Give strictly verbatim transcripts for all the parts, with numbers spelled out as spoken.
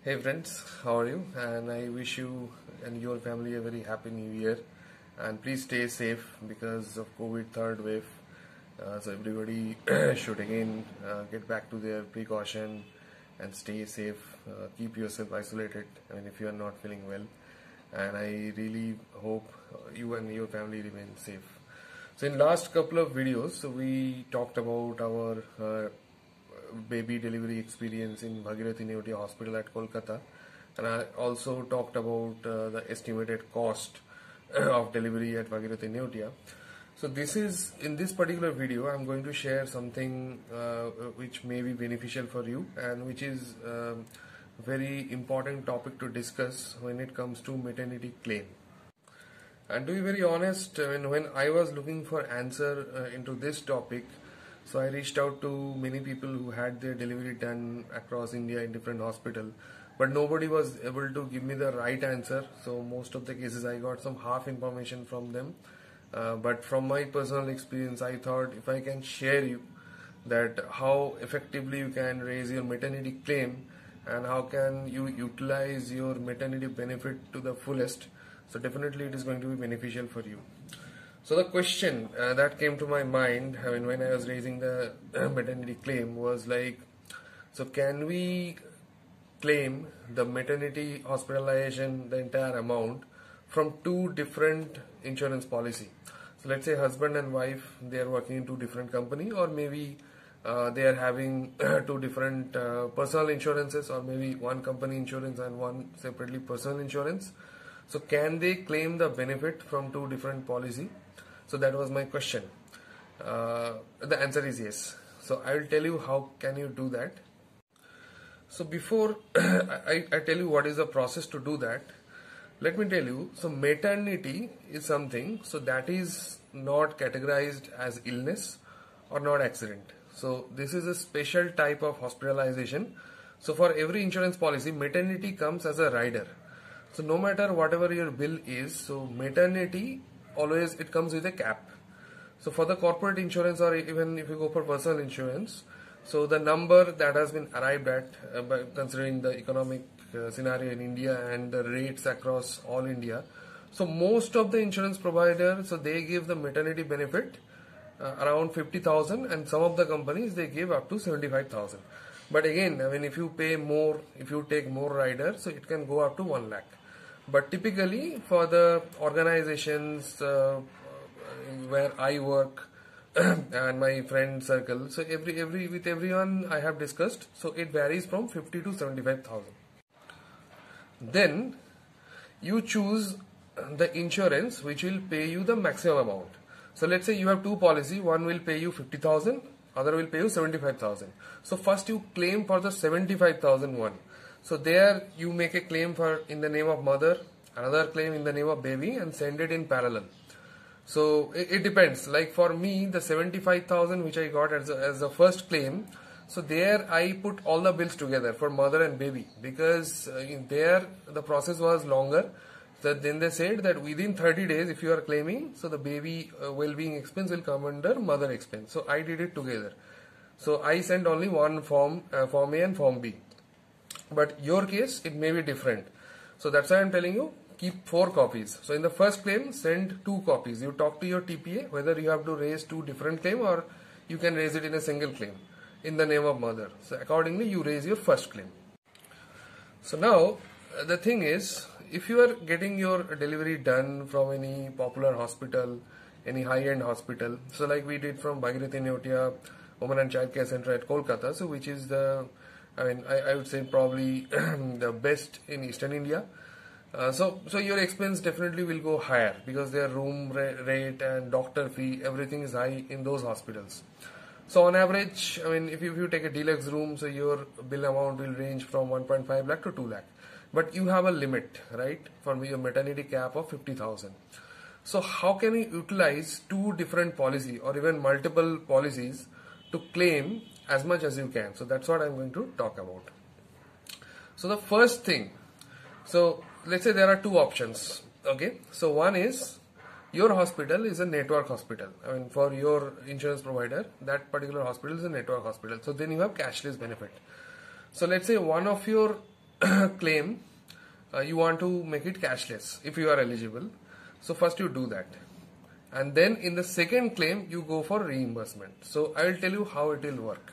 Hey friends, how are you? And I wish you and your family a very happy new year. And please stay safe because of COVID third wave. Uh, so everybody should again uh, get back to their precaution and stay safe. Uh, keep yourself isolated. I mean, if you are not feeling well. And I really hope you and your family remain safe. So in last couple of videos, so we talked about our uh, baby delivery experience in Bhagirathi Neotia Hospital at Kolkata, and I also talked about uh, the estimated cost of delivery at Bhagirathi Neotia. So this is, in this particular video, I'm going to share something uh, which may be beneficial for you and which is a very important topic to discuss when it comes to maternity claim. And to be very honest, when, when I was looking for answer uh, into this topic, so I reached out to many people who had their delivery done across India in different hospitals, but nobody was able to give me the right answer. So most of the cases I got some half information from them. Uh, but from my personal experience, I thought if I can share you that how effectively you can raise your maternity claim and how can you utilize your maternity benefit to the fullest. So definitely it is going to be beneficial for you. So the question uh, that came to my mind, I mean, when I was raising the uh, maternity claim was like, so can we claim the maternity hospitalization, the entire amount from two different insurance policy? So let's say husband and wife, they are working in two different company, or maybe uh, they are having two different uh, personal insurances, or maybe one company insurance and one separately personal insurance. So can they claim the benefit from two different policy? So that was my question. Uh, the answer is yes. So I will tell you how can you do that. So before I, I tell you what is the process to do that, let me tell you, so maternity is something, so that is not categorized as illness or not accident. So this is a special type of hospitalization. So for every insurance policy, maternity comes as a rider. So no matter whatever your bill is, so maternity always it comes with a cap. So for the corporate insurance, or even if you go for personal insurance, so the number that has been arrived at uh, by considering the economic uh, scenario in India and the rates across all India, so most of the insurance providers, so they give the maternity benefit uh, around fifty thousand, and some of the companies they give up to seventy-five thousand. But again, I mean, if you pay more, if you take more riders, so it can go up to one lakh. But typically for the organizations uh, where I work and my friend circle, so every every with everyone I have discussed, so it varies from fifty to seventy-five thousand. Then you choose the insurance which will pay you the maximum amount. So let's say you have two policy, one will pay you fifty thousand, other will pay you seventy-five thousand. So first you claim for the seventy-five thousand one. So there you make a claim for in the name of mother, another claim in the name of baby, and send it in parallel. So it, it depends. Like for me, the seventy-five thousand which I got as a, as the first claim, so there I put all the bills together for mother and baby, because uh, in there the process was longer. So then they said that within thirty days if you are claiming, so the baby uh, well-being expense will come under mother expense. So I did it together. So I sent only one form, uh, form A and form B. But your case, it may be different. So that's why I'm telling you, keep four copies. So in the first claim, send two copies. You talk to your T P A whether you have to raise two different claims or you can raise it in a single claim in the name of mother. So accordingly, you raise your first claim. So now, the thing is, if you are getting your delivery done from any popular hospital, any high-end hospital, so like we did from Bhagirathi Neotia Women and Child Care Center at Kolkata, so which is the I mean, I, I would say probably the best in Eastern India. Uh, so, so your expense definitely will go higher because their room rate and doctor fee, everything is high in those hospitals. So on average, I mean, if you, if you take a deluxe room, so your bill amount will range from one point five lakh to two lakh. But you have a limit, right, for your maternity cap of fifty thousand. So how can you utilize two different policy or even multiple policies to claim as much as you can? So that's what I'm going to talk about. So the first thing, so let's say there are two options. Okay, so one is your hospital is a network hospital. I mean, for your insurance provider, that particular hospital is a network hospital. So then you have cashless benefit. So let's say one of your claim, uh, you want to make it cashless if you are eligible. So first you do that, and then in the second claim you go for reimbursement. So I will tell you how it will work.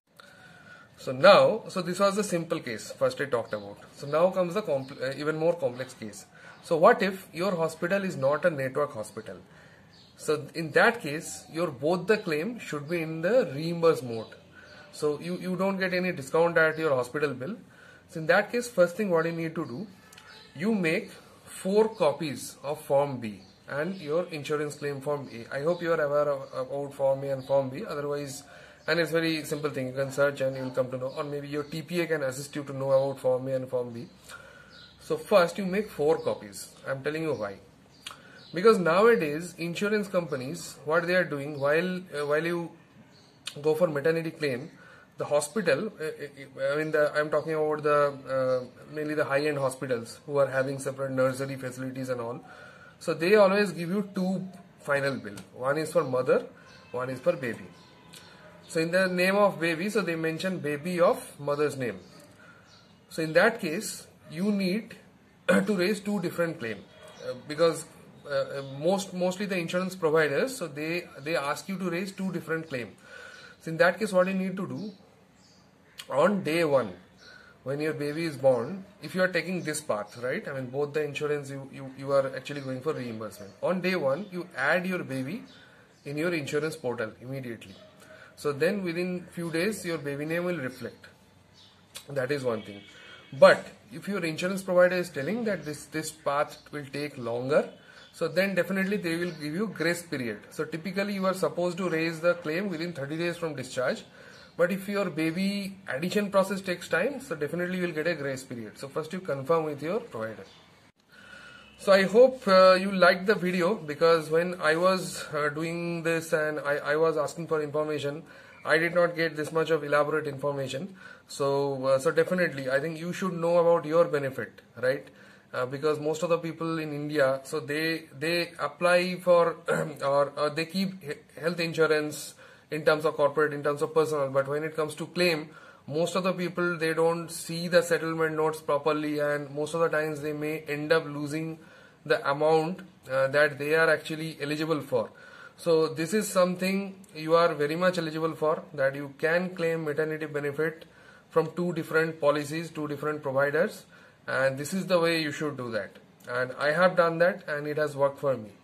So now, so this was the simple case first I talked about. So now comes the compl uh, even more complex case. So what if your hospital is not a network hospital? So in that case, your both the claim should be in the reimburse mode. So you, you don't get any discount at your hospital bill. So in that case, first thing what you need to do, you make four copies of Form B and your insurance claim Form A. I hope you are aware of, about Form A and Form B. Otherwise, and it's very simple thing. You can search and you will come to know, or maybe your T P A can assist you to know about Form A and Form B. So first you make four copies. I'm telling you why. Because nowadays insurance companies, what they are doing, while uh, while you go for maternity claim, the hospital, uh, I mean the, I'm talking about the uh, mainly the high-end hospitals who are having separate nursery facilities and all. So they always give you two final bill. One is for mother, one is for baby. So in the name of baby, so they mention baby of mother's name. So in that case, you need to raise two different claim uh, because uh, most mostly the insurance providers, so they they ask you to raise two different claim. So in that case, what you need to do, on day one when your baby is born, if you are taking this path, right, I mean both the insurance, you, you, you are actually going for reimbursement. On day one, you add your baby in your insurance portal immediately. So then within few days your baby name will reflect. That is one thing. But if your insurance provider is telling that this, this path will take longer, so then definitely they will give you grace period. So typically you are supposed to raise the claim within thirty days from discharge. But if your baby addition process takes time, so definitely you will get a grace period. So first you confirm with your provider. So I hope uh, you liked the video, because when I was uh, doing this and I, I was asking for information, I did not get this much of elaborate information. So, uh, so definitely I think you should know about your benefit, right? Uh, because most of the people in India, so they they apply for or, or they keep health insurance in terms of corporate, in terms of personal, but when it comes to claim, most of the people, they don't see the settlement notes properly, and most of the times they may end up losing the amount uh, that they are actually eligible for. So this is something you are very much eligible for, that you can claim maternity benefit from two different policies, two different providers, and this is the way you should do that. And I have done that and it has worked for me.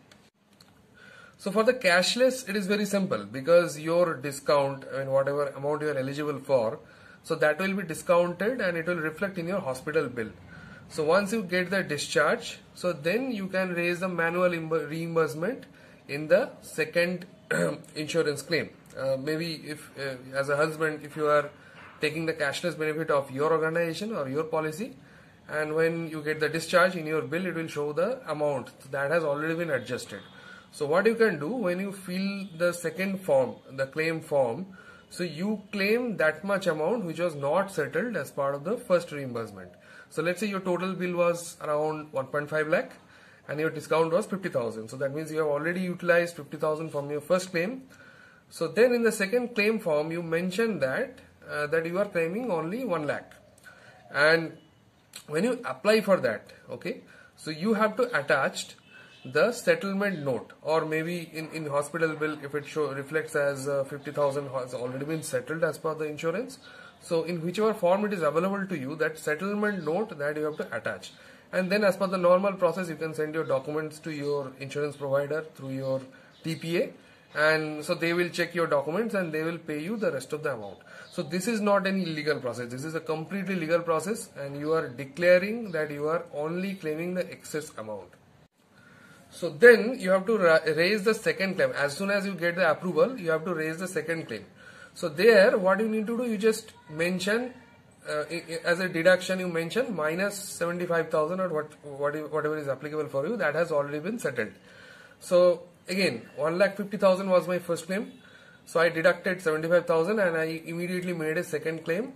So for the cashless, it is very simple, because your discount, I mean whatever amount you are eligible for, so that will be discounted and it will reflect in your hospital bill. So once you get the discharge, so then you can raise the manual reimbursement in the second insurance claim. Uh, maybe if uh, as a husband, if you are taking the cashless benefit of your organization or your policy, and when you get the discharge in your bill, it will show the amount that has already been adjusted. So what you can do, when you fill the second form, the claim form, so you claim that much amount which was not settled as part of the first reimbursement. So let's say your total bill was around one point five lakh and your discount was fifty thousand. So that means you have already utilized fifty thousand from your first claim. So then in the second claim form, you mention that uh, that you are claiming only one lakh. And when you apply for that, okay, so you have to attach the settlement note, or maybe in, in hospital bill, if it show, reflects as uh, fifty thousand has already been settled as per the insurance. So in whichever form it is available to you, that settlement note that you have to attach. And then as per the normal process, you can send your documents to your insurance provider through your T P A. And so they will check your documents and they will pay you the rest of the amount. So this is not any illegal process. This is a completely legal process, and you are declaring that you are only claiming the excess amount. So then you have to ra raise the second claim. As soon as you get the approval, you have to raise the second claim. So there, what you need to do, you just mention uh, as a deduction, you mention minus seventy-five thousand or what, what whatever is applicable for you, that has already been settled. So again, one lakh fifty thousand was my first claim. So I deducted seventy-five thousand and I immediately made a second claim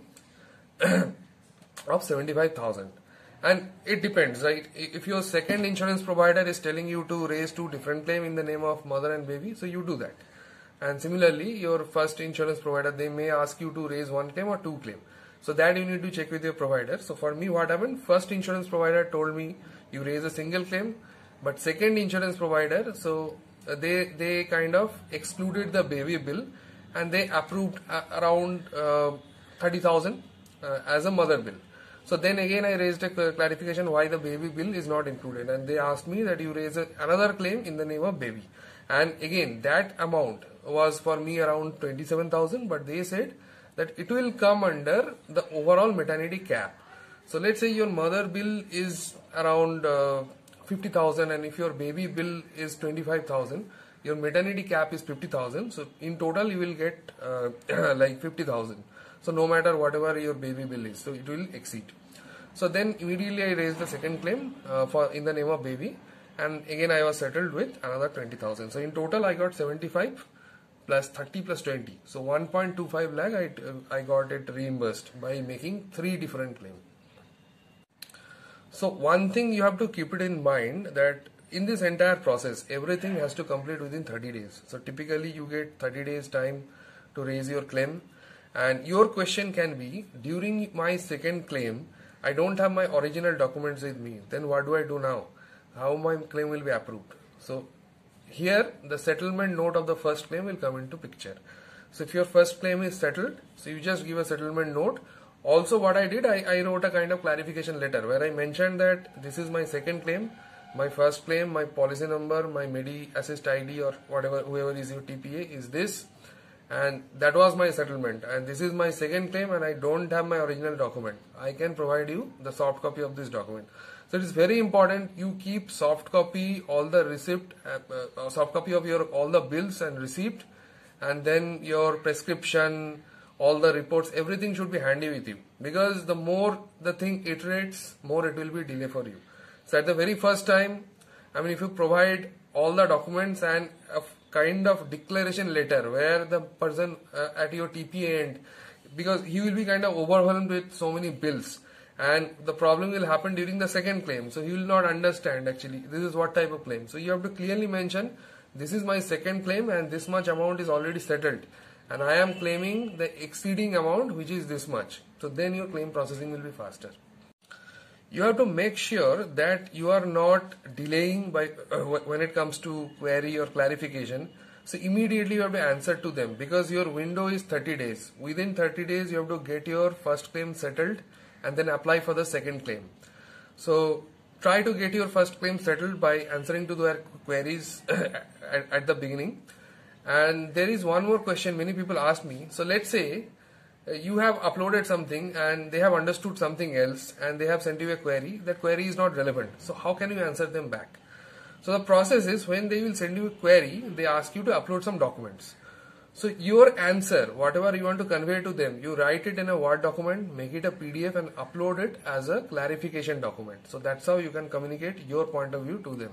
of seventy-five thousand. And it depends, right? If your second insurance provider is telling you to raise two different claims in the name of mother and baby, so you do that. And similarly, your first insurance provider, they may ask you to raise one claim or two claim. So that you need to check with your provider. So for me, what happened? First insurance provider told me you raise a single claim, but second insurance provider, so uh, they they kind of excluded the baby bill, and they approved uh, around uh, thirty thousand uh, as a mother bill. So then again I raised a clarification why the baby bill is not included, and they asked me that you raise a, another claim in the name of baby, and again that amount was for me around twenty-seven thousand, but they said that it will come under the overall maternity cap. So let's say your mother bill is around uh, fifty thousand, and if your baby bill is twenty-five thousand, your maternity cap is fifty thousand. So in total you will get uh, like fifty thousand. So no matter whatever your baby bill is, so it will exceed. So then immediately I raised the second claim uh, for in the name of baby, and again I was settled with another twenty thousand. So in total I got seventy-five plus thirty plus twenty. So one point two five lakh I, uh, I got it reimbursed by making three different claims. So one thing you have to keep it in mind, that in this entire process everything has to complete within thirty days. So typically you get thirty days time to raise your claim, and your question can be, during my second claim I don't have my original documents with me, then what do I do now? How my claim will be approved? So here the settlement note of the first claim will come into picture. So if your first claim is settled, so you just give a settlement note. Also what I did, I, I wrote a kind of clarification letter where I mentioned that this is my second claim, my first claim, my policy number, my Medi Assist I D or whatever, whoever is your T P A is this, and that was my settlement, and this is my second claim, and I don't have my original document. I can provide you the soft copy of this document. So it is very important you keep soft copy, all the receipt, uh, uh, soft copy of your all the bills and receipt, and then your prescription, all the reports, everything should be handy with you, because the more the thing iterates, more it will be delay for you. So at the very first time, I mean, if you provide all the documents and a kind of declaration letter where the person uh, at your T P A end, because he will be kind of overwhelmed with so many bills, and the problem will happen during the second claim, so he will not understand actually this is what type of claim. So you have to clearly mention, this is my second claim and this much amount is already settled, and I am claiming the exceeding amount which is this much. So then your claim processing will be faster. You have to make sure that you are not delaying by uh, when it comes to query or clarification. So immediately you have to answer to them, because your window is thirty days. Within thirty days you have to get your first claim settled and then apply for the second claim. So try to get your first claim settled by answering to their queries at, at the beginning. And there is one more question many people ask me. So let's say you have uploaded something and they have understood something else and they have sent you a query. That query is not relevant. So how can you answer them back? So the process is, when they will send you a query, they ask you to upload some documents. So your answer, whatever you want to convey to them, you write it in a Word document, make it a P D F and upload it as a clarification document. So that's how you can communicate your point of view to them.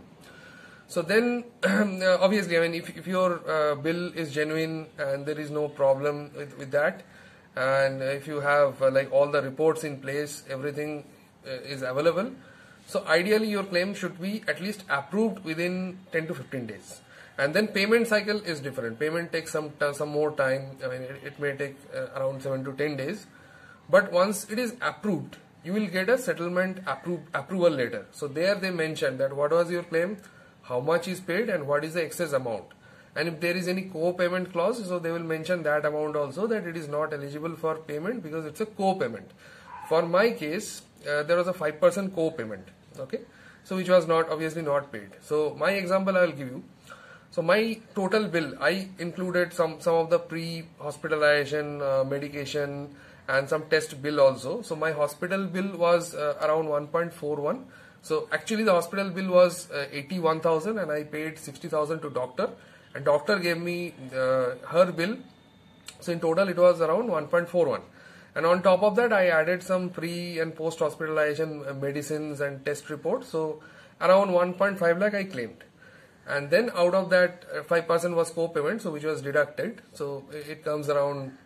So then obviously, I mean, if, if your uh, bill is genuine and there is no problem with, with that, and if you have uh, like all the reports in place, everything uh, is available, so ideally your claim should be at least approved within ten to fifteen days. And then payment cycle is different. Payment takes some some more time. I mean, it, it may take uh, around seven to ten days. But once it is approved, you will get a settlement appro approval letter. So there they mention that what was your claim, how much is paid, and what is the excess amount. And if there is any co-payment clause, so they will mention that amount also, that it is not eligible for payment because it's a co-payment. For my case, uh, there was a five percent co-payment, okay, so which was not obviously not paid. So my example I will give you. So my total bill, I included some some of the pre-hospitalization uh, medication and some test bill also. So my hospital bill was uh, around one point four one. So actually the hospital bill was uh, eighty-one thousand, and I paid sixty thousand to doctor. And doctor gave me uh, her bill, so in total it was around one point four one. And on top of that, I added some pre and post hospitalization medicines and test reports. So around one point five lakh I claimed. And then out of that, five percent was co-payment, so which was deducted. So it comes around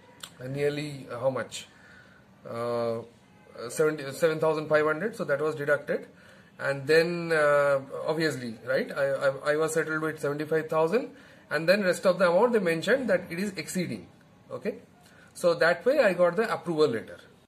nearly uh, how much? Uh, seven thousand five hundred. So that was deducted. And then uh, obviously, right, I, I, I was settled with seventy-five thousand, and then rest of the amount they mentioned that it is exceeding. Okay, so that way I got the approval letter.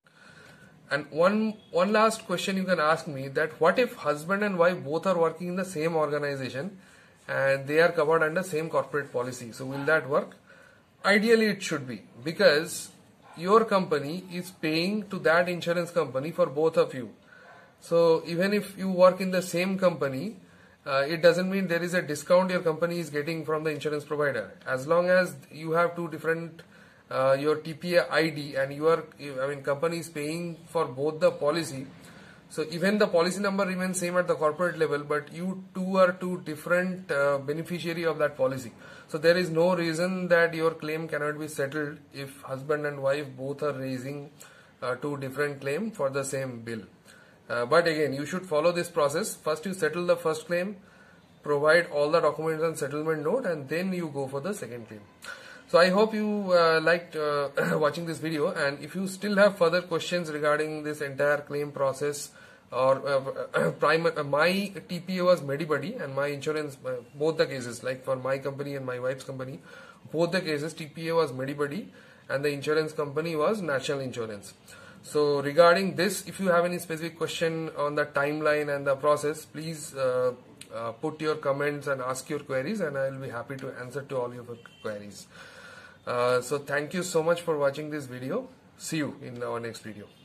And one one last question you can ask me, that what if husband and wife both are working in the same organization and they are covered under same corporate policy? So will that work? Ideally it should be, because your company is paying to that insurance company for both of you. So even if you work in the same company, uh, it doesn't mean there is a discount your company is getting from the insurance provider. As long as you have two different uh, your T P A I D and you are, I mean, company is paying for both the policy. So even the policy number remains same at the corporate level, but you two are two different uh, beneficiary of that policy. So there is no reason that your claim cannot be settled if husband and wife both are raising uh, two different claim for the same bill. Uh, but again, you should follow this process. First you settle the first claim, provide all the documents and settlement note, and then you go for the second claim. So I hope you uh, liked uh, watching this video, and if you still have further questions regarding this entire claim process, or uh, prime, uh, my T P A was Medibuddy and my insurance, uh, both the cases, like for my company and my wife's company, both the cases T P A was Medibuddy and the insurance company was National Insurance. So regarding this, if you have any specific question on the timeline and the process, please uh, uh, put your comments and ask your queries, and I will be happy to answer to all your queries. Uh, so thank you so much for watching this video. See you in our next video.